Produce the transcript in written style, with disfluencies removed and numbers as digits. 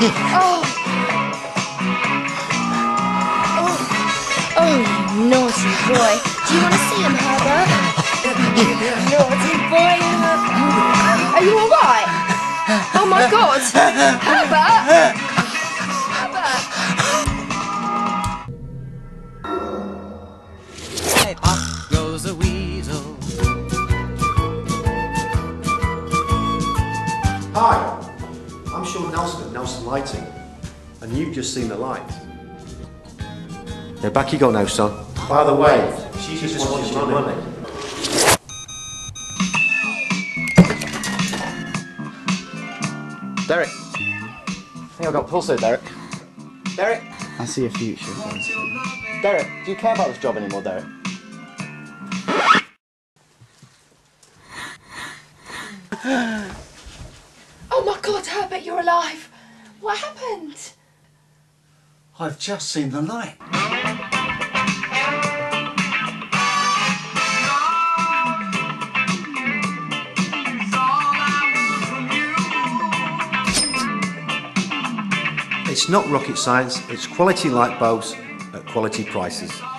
Oh, you naughty boy. Do you want to see him, Herbert? Naughty boy, Herbert. Are you all right? Oh my God! Herbert! Hey, up goes a weasel. Hi, I'm Sean Nelson of Nelson Lighting, and you've just seen the light. Yeah, back you go now, son. By the way, she just wants your money. Derek. I think I've got pulso, Derek. Derek. I see a future. Derek, do you care about this job anymore, Derek? Oh my God, Herbert, you're alive. What happened? I've just seen the light. It's not rocket science, it's quality light bulbs at quality prices.